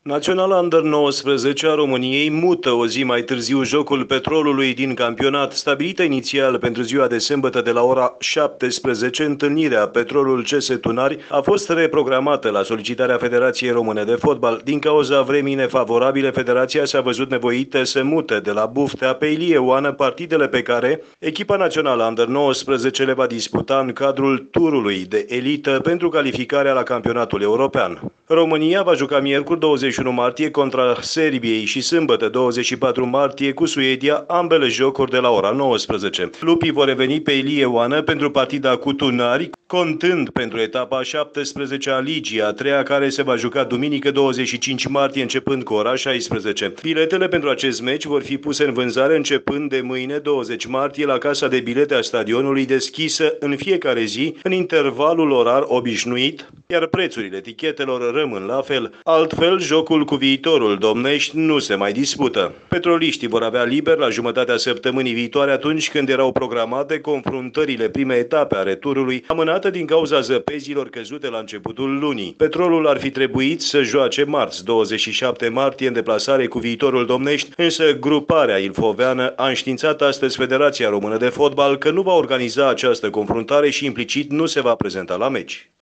Naționala Under 19 a României mută o zi mai târziu jocul petrolului din campionat. Stabilită inițial pentru ziua de sâmbătă de la ora 17, întâlnirea Petrolul CS Tunari a fost reprogramată la solicitarea Federației Române de Fotbal. Din cauza vremii nefavorabile, Federația s-a văzut nevoită să mute de la Buftea pe Ilie Oană partidele pe care echipa națională Under 19 le va disputa în cadrul turului de elită pentru calificarea la campionatul european. România va juca miercuri 21 martie contra Serbiei și sâmbătă 24 martie cu Suedia, ambele jocuri de la ora 19. Lupii vor reveni pe Ilie Oană pentru partida cu Tunari, contând pentru etapa 17 a Ligii, a treia care se va juca duminică 25 martie începând cu ora 16. Biletele pentru acest meci vor fi puse în vânzare începând de mâine 20 martie la casa de bilete a stadionului, deschisă în fiecare zi în intervalul orar obișnuit, iar prețurile etichetelor rămân la fel. Altfel, jocul cu Viitorul Domnești nu se mai dispută. Petroliștii vor avea liber la jumătatea săptămânii viitoare, atunci când erau programate confruntările primei etape a returului, amânată din cauza zăpezilor căzute la începutul lunii. Petrolul ar fi trebuit să joace marți, 27 martie, în deplasare cu Viitorul Domnești, însă gruparea ilfoveană a înștiințat astăzi Federația Română de Fotbal că nu va organiza această confruntare și implicit nu se va prezenta la meci.